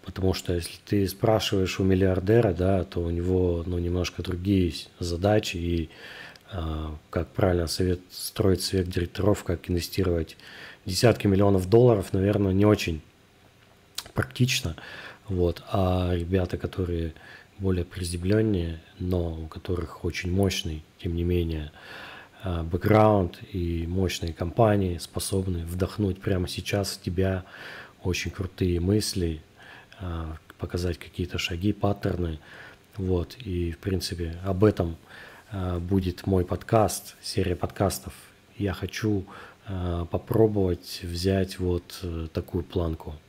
Потому что если ты спрашиваешь у миллиардера, да, то у него немножко другие задачи и как правильно строить совет директоров, как инвестировать десятки миллионов долларов, наверное, не очень практично. Вот. А ребята, которые более приземленнее, но у которых очень мощный, тем не менее, бэкграунд и мощные компании способны вдохнуть прямо сейчас в тебя очень крутые мысли, показать какие-то шаги, паттерны. Вот. И, в принципе, об этом будет мой подкаст, серия подкастов. Я хочу попробовать взять вот такую планку.